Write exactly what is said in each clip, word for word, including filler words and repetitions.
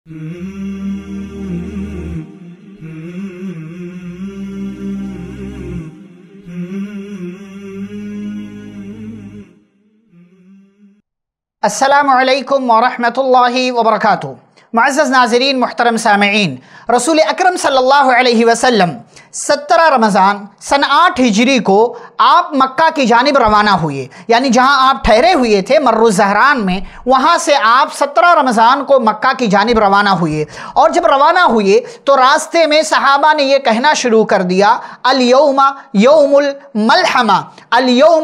السلام علیکم ورحمۃ اللہ وبرکاتہ۔ معزز ناظرین، محترم سامعین، رسول اکرم صلی اللہ علیہ وسلم سترہ رمضان سن آٹھ ہجری کو آپ مکہ کی جانب روانہ ہوئے، یعنی جہاں آپ ٹھہرے ہوئے تھے مر الزہران میں، وہاں سے آپ سترہ رمضان کو مکہ کی جانب روانہ ہوئے۔ اور جب روانہ ہوئے تو راستے میں صحابہ نے یہ کہنا شروع کر دیا، الیوم یوم الملحمہ، الیوم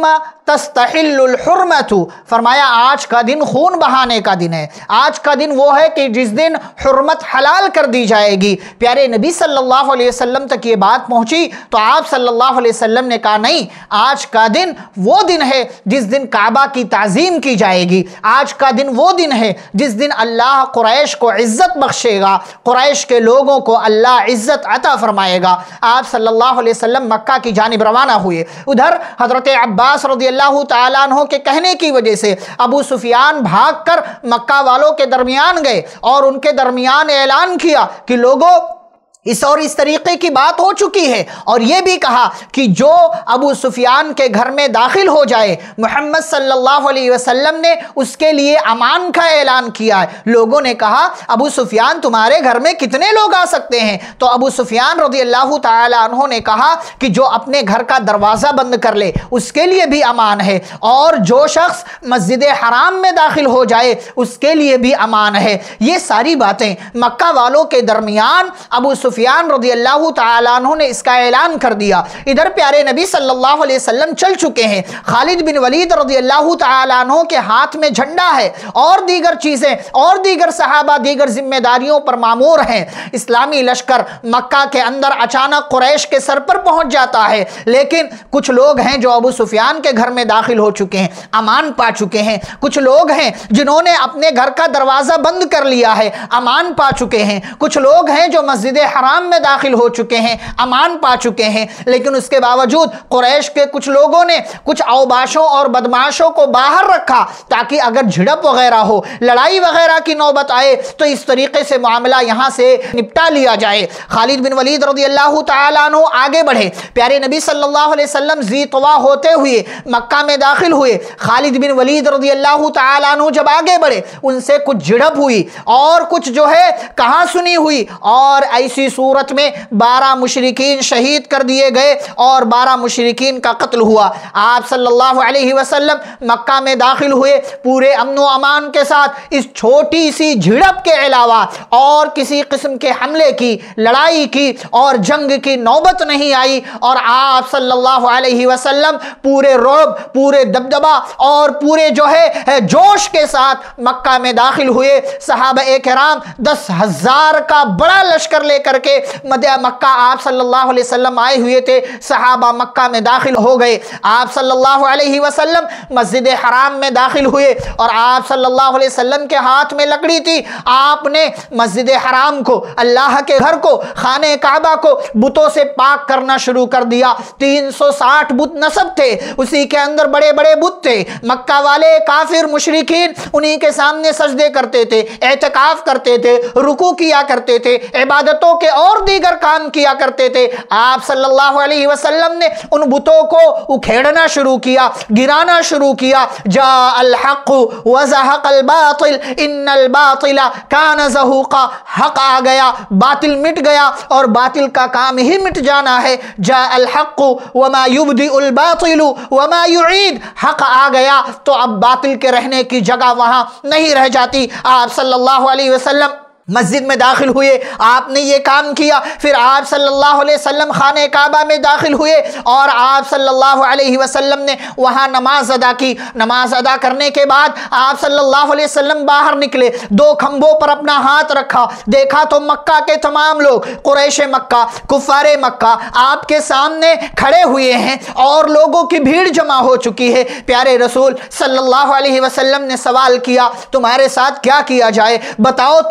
تستحل الحرمۃ، فرمایا آج کا دن خون بہانے کا دن ہے، آج کا دن وہ ہے کہ جس دن حرمت حلال کر دی جائے گی۔ پیارے نبی صلی اللہ علیہ وسلم تک یہ بات پہنچی تو آپ صلی اللہ علیہ وسلم نے کہا نہیں، آج کا دن وہ دن ہے جس دن کعبہ کی تعظیم کی جائے گی، آج کا دن وہ دن ہے جس دن اللہ قریش کو عزت بخشے گا، قریش کے لوگوں کو اللہ عزت عطا فرمائے گا۔ آپ صلی اللہ علیہ وسلم مکہ کی جانب روانہ ہوئے۔ ادھر حضرت عباس رضی اللہ تعالیٰ عنہ کے کہنے کی وجہ سے ابو سفیان بھاگ کر مکہ والوں کے درمیان گئے اور ان کے درمیان اعلان کیا کہ لوگوں اس اور اس طریقے کی بات ہو چکی ہے، اور یہ بھی کہا کہ جو ابو سفیان کے گھر میں داخل ہو جائے، محمد صلی اللہ علیہ وسلم نے اس کے لیے امان کا اعلان کیا ہے۔ لوگوں نے کہا ابو سفیان تمہارے گھر میں کتنے لوگ آ سکتے ہیں؟ تو ابو سفیان رضی اللہ تعالی عنہ نے کہا کہ جو اپنے گھر کا دروازہ بند کر لے اس کے لیے بھی امان ہے، اور جو شخص مسجد حرام میں داخل ہو جائے اس کے لیے بھی امان ہے۔ یہ ساری باتیں مکہ والوں کے درمیان ابو سفیان سفیان رضی اللہ تعالیٰ عنہ نے اس کا اعلان کر دیا۔ ادھر پیارے نبی صلی اللہ علیہ وسلم چل چکے ہیں، خالد بن ولید رضی اللہ تعالیٰ عنہ کے ہاتھ میں جھنڈا ہے، اور دیگر چیزیں اور دیگر صحابہ دیگر ذمہ داریوں پر مامور ہیں۔ اسلامی لشکر مکہ کے اندر اچانک قریش کے سر پر پہنچ جاتا ہے، لیکن کچھ لوگ ہیں جو ابو سفیان کے گھر میں داخل ہو چکے ہیں، امان پا چکے ہیں، کچھ لوگ ہیں جنہوں نے اپنے گھر کا دروازہ بند کر لیا ہے، امان پا چکے ہیں، کچھ لوگ ہیں جو مسجد حرام میں داخل ہو چکے ہیں، امان پا چکے ہیں۔ لیکن اس کے باوجود قریش کے کچھ لوگوں نے کچھ اوباشوں اور بدماشوں کو باہر رکھا تاکہ اگر جھڑپ وغیرہ ہو، لڑائی وغیرہ کی نوبت آئے تو اس طریقے سے معاملہ یہاں سے نپٹا لیا جائے۔ خالد بن ولید رضی اللہ تعالیٰ عنہ آگے بڑھے، پیارے نبی صلی اللہ علیہ وسلم ذی طوا ہوتے ہوئے مکہ میں داخل ہوئے۔ خالد بن ولید رضی اللہ تعالیٰ عنہ جب آگے بڑھے ان سے کچھ جھڑپ ہوئی اور کچھ جو ہے کہاں سنی ہوئی، اور ایسی صورت میں بارہ مشرکین شہید کر دیے گئے اور بارہ مشرکین کا قتل ہوا۔ آپ صلی اللہ علیہ وسلم مکہ میں داخل ہوئے پورے امن و امان کے ساتھ، اس چھوٹی سی جھڑپ کے علاوہ اور کسی قسم کے حملے کی، لڑائی کی اور جنگ کی نوبت نہیں آئی، اور آپ صلی اللہ علیہ وسلم پورے رعب، پورے دبدبہ اور پورے جو ہے جوش کے ساتھ مکہ میں داخل ہوئے۔ صحابہ کرام دس ہزار کا بڑا لشکر لے کر کے مکہ آپ صلی اللہ علیہ وسلم آئے ہوئے تھے، صحابہ مکہ میں داخل ہو گئے۔ آپ صلی اللہ علیہ وسلم مسجد حرام میں داخل ہوئے، اور آپ صلی اللہ علیہ وسلم کے ہاتھ میں لکڑی تھی۔ آپ نے مسجد حرام کو، اللہ کے گھر کو، خانہ کعبہ کو بتوں سے پاک کرنا شروع کر دیا۔ تین سو ساٹھ بت نصب تھے، اسی کے اندر بڑے بڑے بت تھے۔ مکہ والے کافر مشرکین انہی کے سامنے سجدے کرتے تھے، اعتکاف کرتے تھے، رکوع کیا کرتے تھے، عبادتوں کے اور دیگر کام کیا کرتے تھے۔ آپ صلی اللہ علیہ وسلم نے ان بتوں کو اکھیڑنا شروع کیا، گرانا شروع کیا۔ جاء الحق وزہق الباطل ان الباطل کان زہوقا، حق آ گیا، باطل مٹ گیا، اور باطل کا کام ہی مٹ جانا ہے۔ جاء الحق وما یبدئ الباطل وما یعید، حق آ گیا تو اب باطل کے رہنے کی جگہ وہاں نہیں رہ جاتی۔ آپ صلی اللہ علیہ وسلم مسجد میں داخل ہوئے، آپ نے یہ کام کیا۔ پھر آپ صلی اللہ علیہ وسلم خانہ کعبہ میں داخل ہوئے اور آپ صلی اللہ علیہ وسلم نے وہاں نماز ادا کی۔ نماز ادا کرنے کے بعد آپ صلی اللہ علیہ وسلم باہر نکلے، دو کھمبوں پر اپنا ہاتھ رکھا، دیکھا تو مکہ کے تمام لوگ، قریش مکہ، کفار مکہ آپ کے سامنے کھڑے ہوئے ہیں اور لوگوں کی بھیڑ جمع ہو چکی ہے۔ پیارے رسول صلی اللہ علیہ وسلم نے سوال کیا، تمہارے ساتھ کیا کیا جائے؟ بتاؤ تم خود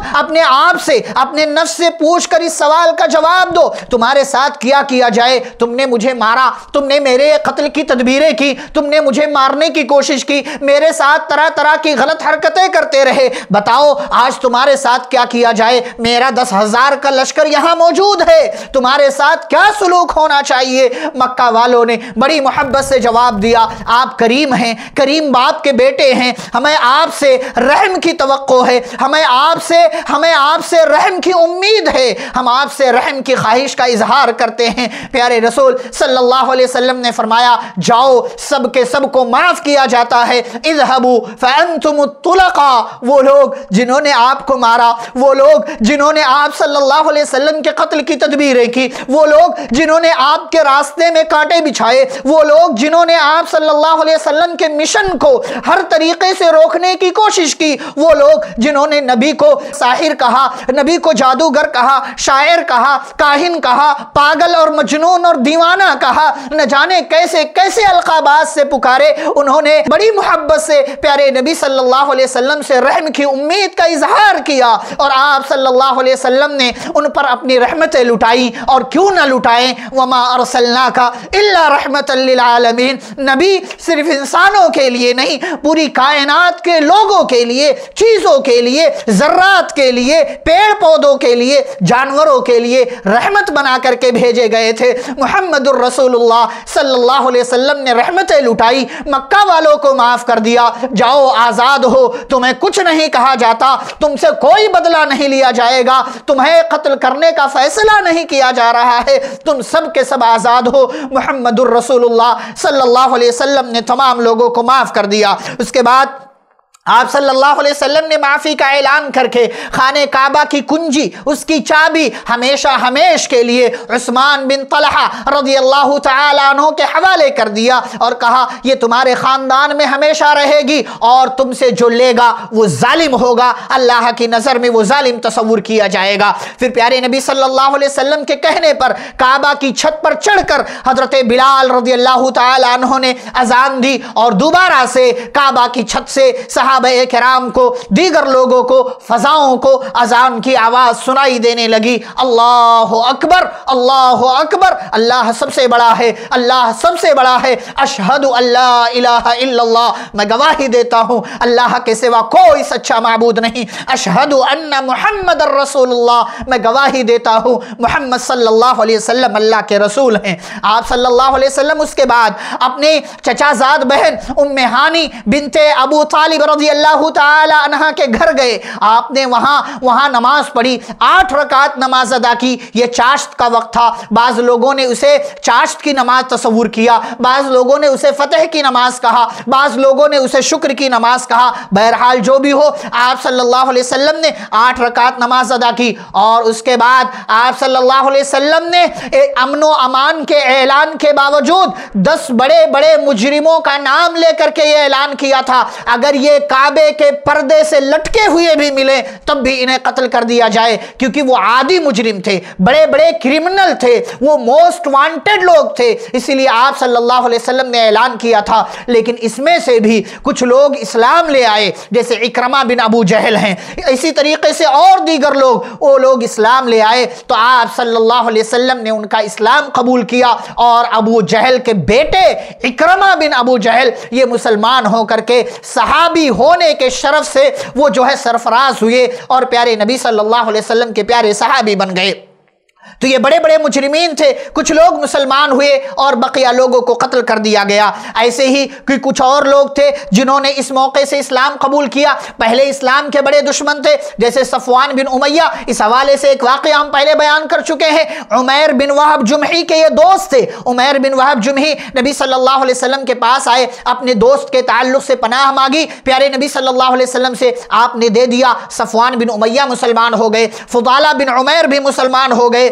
اپنے آپ سے اپنے نفس سے پوچھ کر اس سوال کا جواب دو، تمہارے ساتھ کیا کیا جائے؟ تم نے مجھے مارا، تم نے میرے قتل کی تدبیریں کی، تم نے مجھے مارنے کی کوشش کی، میرے ساتھ طرح طرح کی غلط حرکتیں کرتے رہے، بتاؤ آج تمہارے ساتھ کیا کیا جائے؟ میرا دس ہزار کا لشکر یہاں موجود ہے، تمہارے ساتھ کیا سلوک ہونا چاہیے؟ مکہ والوں نے بڑی محبت سے جواب دیا، آپ کریم ہیں، کریم باپ کے بیٹے ہیں، ہمیں آپ سے رحم کی توقع ہے، ہمیں آپ سے ہمیں آپ سے رحم کی امید ہے، ہم آپ سے رحم کی خواہش کا اظہار کرتے ہیں۔ پیارے رسول صلی اللہ علیہ وسلم نے فرمایا، جاؤ سب کے سب کو معاف کیا جاتا ہے، اذهبوا فانتم الطلقاء، وہ لوگ جنہوں نے آپ کو مارا، وہ لوگ جنہوں نے آپ صلی اللہ علیہ وسلم کے قتل کی تدبیریں کی، وہ لوگ جنہوں نے آپ کے راستے میں کانٹے بچھائے، وہ لوگ جنہوں نے آپ صلی اللہ علیہ وسلم کے مشن کو ہر طریقے سے روکنے کی کوشش کی، وہ لوگ جنہوں نے نبی کو ساحر کہا، نبی کو جادوگر کہا، شاعر کہا، کاہن کہا، پاگل اور مجنون اور دیوانہ کہا، نہ جانے کیسے کیسے القابات سے پکارے، انہوں نے بڑی محبت سے پیارے نبی صلی اللہ علیہ وسلم سے رحم کی امید کا اظہار کیا، اور آپ صلی اللہ علیہ وسلم نے ان پر اپنی رحمتیں لٹائی، اور کیوں نہ لٹائیں، وما ارسلناک الا رحمۃ للعالمین، نبی صرف انسانوں کے لیے نہیں، پوری کائنات کے لوگوں کے لیے، چیزوں کے لیے، ذرات کے لیے، پیڑ پودوں کے لیے، جانوروں کے لیے رحمت بنا کر کے بھیجے گئے تھے۔ محمد الرسول اللہ صلی اللہ علیہ وسلم نے رحمتیں لٹائی، مکہ والوں کو معاف کر دیا، جاؤ آزاد ہو، تمہیں کچھ نہیں کہا جاتا، تم سے کوئی بدلہ نہیں لیا جائے گا، تمہیں قتل کرنے کا فیصلہ نہیں کیا جا رہا ہے، تم سب کے سب آزاد ہو۔ محمد الرسول اللہ صلی اللہ علیہ وسلم نے تمام لوگوں کو معاف کر دیا۔ اس کے بعد آپ صلی اللہ علیہ وسلم نے معافی کا اعلان کر کے خانہ کعبہ کی کنجی، اس کی چابی ہمیشہ ہمیش کے لیے عثمان بن طلحہ رضی اللہ تعالیٰ عنہ کے حوالے کر دیا، اور کہا یہ تمہارے خاندان میں ہمیشہ رہے گی، اور تم سے جو لے گا وہ ظالم ہوگا، اللہ کی نظر میں وہ ظالم تصور کیا جائے گا۔ پھر پیارے نبی صلی اللہ علیہ وسلم کے کہنے پر کعبہ کی چھت پر چڑھ کر حضرت بلال رضی اللہ تعالیٰ عنہ نے اذان دی، اور دوبارہ سے کعبہ کی چھت سے صحابہ صحابہ کرام کو، دیگر لوگوں کو، فضاؤں کو اذان کی آواز سنائی دینے لگی، اللہ اکبر اللہ اکبر، اللہ سب سے بڑا ہے، اللہ سب سے بڑا ہے، اشہد ان لا الہ الا اللہ، میں گواہی دیتا ہوں اللہ کے سوا کوئی سچا معبود نہیں، اشہد ان محمد الرسول اللہ، میں گواہی دیتا ہوں محمد صلی اللہ علیہ وسلم اللہ کے رسول ہیں۔ آپ صلی اللہ علیہ وسلم اس کے بعد اپنے چچا زاد بہن ام ہانی بنت ابو طالب رضی اللہ تعالی عنہ کے گھر گئے، آپ نے وہاں وہاں نماز پڑھی، آٹھ رکعت نماز ادا کی۔ یہ چاشت کا وقت تھا، بعض لوگوں نے اسے چاشت کی نماز تصور کیا، بعض لوگوں نے اسے فتح کی نماز کہا، بعض لوگوں نے اسے شکر کی نماز کہا، بہرحال جو بھی ہو آپ صلی اللہ علیہ وسلم نے آٹھ رکعت نماز ادا کی، اور اس کے بعد آپ صلی اللہ علیہ وسلم نے امن و امان کے اعلان کے باوجود دس بڑے بڑے مجرموں کا نام لے کر کے یہ اعلان کیا تھا، اگر یہ کعبے کے پردے سے لٹکے ہوئے بھی ملے تب بھی انہیں قتل کر دیا جائے، کیونکہ وہ عادی مجرم تھے، بڑے بڑے کرمنل تھے، وہ موسٹ وانٹڈ لوگ تھے، اسی لیے آپ صلی اللہ علیہ وسلم نے اعلان کیا تھا۔ لیکن اس میں سے بھی کچھ لوگ اسلام لے آئے، جیسے اکرمہ بن ابو جہل ہیں، اسی طریقے سے اور دیگر لوگ، وہ لوگ اسلام لے آئے تو آپ صلی اللہ علیہ وسلم نے ان کا اسلام قبول کیا، اور ابو جہل کے بیٹے اکرمہ بن ابو جہل یہ مسلمان ہو کر کے صحابی ہونے کے شرف سے وہ جو ہے سرفراز ہوئے، اور پیارے نبی صلی اللہ علیہ وسلم کے پیارے صحابی بن گئے۔ تو یہ بڑے بڑے مجرمین تھے، کچھ لوگ مسلمان ہوئے اور بقیہ لوگوں کو قتل کر دیا گیا۔ ایسے ہی کہ کچھ اور لوگ تھے جنہوں نے اس موقع سے اسلام قبول کیا، پہلے اسلام کے بڑے دشمن تھے، جیسے صفوان بن امیہ، اس حوالے سے ایک واقعہ ہم پہلے بیان کر چکے ہیں۔ عمیر بن وہب جمحی کے یہ دوست تھے، عمیر بن وہب جمحی نبی صلی اللہ علیہ وسلم کے پاس آئے، اپنے دوست کے تعلق سے پناہ مانگی، پیارے نبی صلی اللہ علیہ وسلم سے آپ نے دے دیا، صفوان بن امیہ مسلمان ہو گئے، فضالہ بن عمیر بھی مسلمان ہو گئے،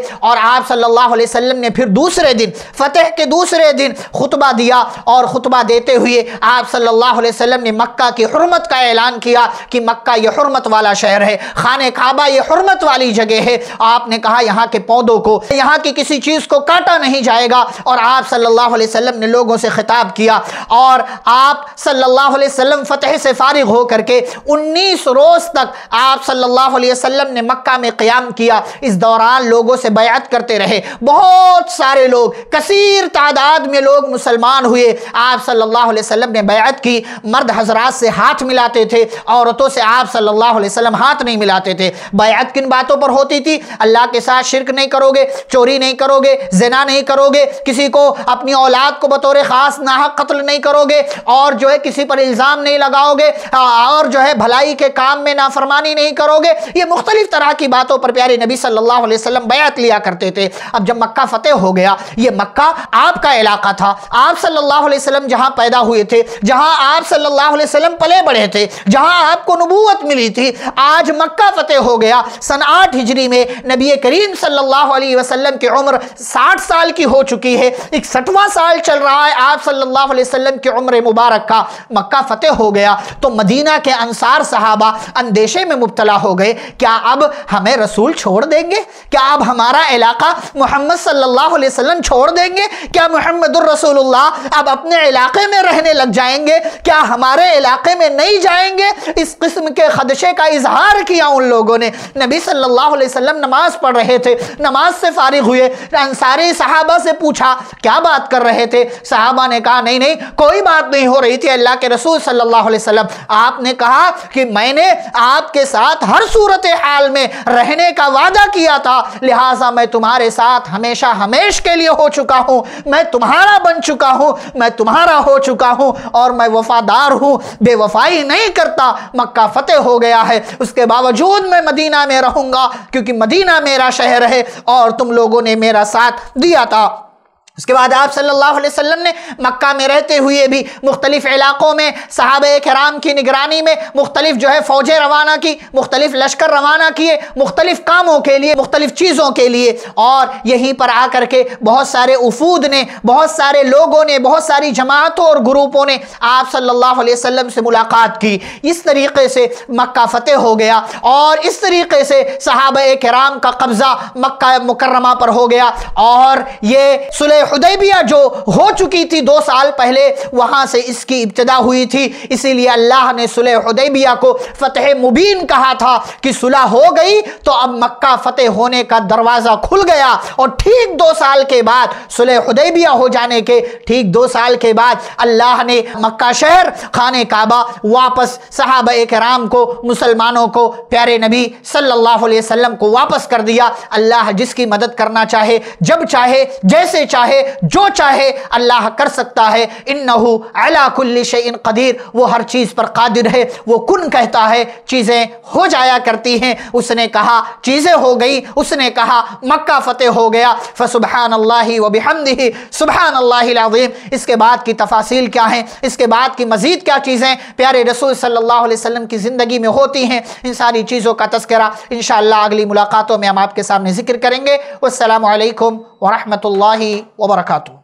اور آپ صلی اللہ علیہ وسلم نے پھر دوسرے دن فتح کے دوسرے دن خطبہ دیا، اور خطبہ دیتے ہوئے آپ صلی اللہ علیہ وسلم نے مکہ کی حرمت کا اعلان کیا کہ مکہ یہ حرمت والا شہر ہے، خانہ کعبہ یہ حرمت والی جگہ ہے۔ آپ نے کہا یہاں کے پودوں کو، یہاں کی کسی چیز کو کاٹا نہیں جائے گا، اور آپ صلی اللہ علیہ وسلم نے لوگوں سے خطاب کیا، اور آپ صلی اللہ علیہ وسلم فتح سے فارغ ہو کر کے انیس روز تک آپ صلی اللہ علیہ وسلم نے مکہ میں قیام کیا۔ اس دوران لوگوں سے بیعت کرتے رہے، بہت سارے لوگ، کثیر تعداد میں لوگ مسلمان ہوئے۔ آپ صلی اللہ علیہ وسلم نے بیعت کی، مرد حضرات سے ہاتھ ملاتے تھے، عورتوں سے آپ صلی اللہ علیہ وسلم ہاتھ نہیں ملاتے تھے۔ بیعت کن باتوں پر ہوتی تھی؟ اللہ کے ساتھ شرک نہیں کرو گے، چوری نہیں کرو گے، زنا نہیں کرو گے، کسی کو اپنی اولاد کو بطور خاص ناحق قتل نہیں کرو گے، اور جو ہے کسی پر الزام نہیں لگاؤ گے، اور جو ہے بھلائی کے کام میں نافرمانی نہیں کرو گے۔ یہ مختلف طرح کی باتوں پر پیارے نبی صلی اللہ علیہ وسلم بیعت لیا کرتے تھے۔ اب جب مکہ فتح ہو گیا، یہ مکہ آپ کا علاقہ تھا، آپ صلی اللہ علیہ وسلم جہاں پیدا ہوئے تھے، جہاں آپ صلی اللہ علیہ وسلم پلے بڑھے تھے، جہاں آپ کو نبوت ملی تھی، آج مکہ فتح ہو گیا۔ سن آٹھ ہجری میں نبی کریم صلی اللہ علیہ وسلم کی عمر ساٹھ سال کی ہو چکی ہے، اکسٹھواں سال چل رہا ہے آپ صلی اللہ علیہ وسلم کی عمر مبارک کا۔ مکہ فتح ہو گیا تو مدینہ کے انصار صحابہ اندیشے میں مبتلا ہو گئے، کیا اب ہمیں رسول چھوڑ دیں گے؟ کیا اب ہمارا علاقہ محمد صلی اللہ علیہ وسلم چھوڑ دیں گے؟ کیا محمد الرسول اللہ اب اپنے علاقے میں رہنے لگ جائیں گے؟ کیا ہمارے علاقے میں نہیں جائیں گے؟ اس قسم کے خدشے کا اظہار کیا ان لوگوں نے۔ نبی صلی اللہ علیہ وسلم نماز پڑھ رہے تھے، نماز سے فارغ ہوئے، انصاری صحابہ سے پوچھا کیا بات کر رہے تھے؟ صحابہ نے کہا نہیں نہیں کوئی بات نہیں ہو رہی تھی اللہ کے رسول صلی اللہ علیہ وسلم۔ آپ نے کہا کہ میں نے آپ کے ساتھ ہر صورتحال میں رہنے کا وعدہ کیا تھا، لہٰذا میں تمہارے ساتھ ہمیشہ ہمیش کے لیے ہو چکا ہوں، میں تمہارا بن چکا ہوں، میں تمہارا ہو چکا ہوں، اور میں وفادار ہوں، بے وفائی نہیں کرتا۔ مکہ فتح ہو گیا ہے، اس کے باوجود میں مدینہ میں رہوں گا، کیونکہ مدینہ میرا شہر ہے اور تم لوگوں نے میرا ساتھ دیا تھا۔ اس کے بعد آپ صلی اللہ علیہ وسلم نے مکہ میں رہتے ہوئے بھی مختلف علاقوں میں صحابہ کرام کی نگرانی میں مختلف جو ہے فوجیں روانہ کی، مختلف لشکر روانہ کیے، مختلف کاموں کے لیے، مختلف چیزوں کے لیے، اور یہیں پر آ کر کے بہت سارے وفود نے، بہت سارے لوگوں نے، بہت ساری جماعتوں اور گروپوں نے آپ صلی اللہ علیہ وسلم سے ملاقات کی۔ اس طریقے سے مکہ فتح ہو گیا، اور اس طریقے سے صحابہ کرام کا قبضہ مکہ مکرمہ پر ہو گیا، اور یہ صلح حدیبیہ جو ہو چکی تھی دو سال پہلے، وہاں سے اس کی ابتدا ہوئی تھی۔ اسی لیے اللہ نے صلح حدیبیہ کو فتح مبین کہا تھا کہ صلح ہو گئی تو اب مکہ فتح ہونے کا دروازہ کھل گیا، اور ٹھیک دو سال کے بعد صلح حدیبیہ ہو جانے کے ٹھیک دو سال کے بعد اللہ نے مکہ شہر، خانہ کعبہ واپس صحابہ کرام کو، مسلمانوں کو، پیارے نبی صلی اللہ علیہ وسلم کو واپس کر دیا۔ اللہ جس کی مدد کرنا چاہے، جب چاہے، جیسے چاہے، جو چاہے اللہ کر سکتا ہے۔ انہو علی کل شیء قدیر، وہ ہر چیز پر قادر ہے، وہ کن کہتا ہے چیزیں ہو جایا کرتی ہیں۔ اس نے کہا چیزیں ہو گئی، اس نے کہا مکہ فتح ہو گیا۔ فسبحان اللہ وبحمدہ سبحان اللہ العظیم۔ اس کے بعد کی تفاصیل کیا ہیں، اس کے بعد کی مزید کیا چیزیں پیارے رسول صلی اللہ علیہ وسلم کی زندگی میں ہوتی ہیں، ان ساری چیزوں کا تذکرہ انشاءاللہ اگلی ملاقاتوں میں ہم آپ کے سامنے ذکر کریں گے۔ والسلام علیکم ورحمۃ اللہ وبرکاتہ۔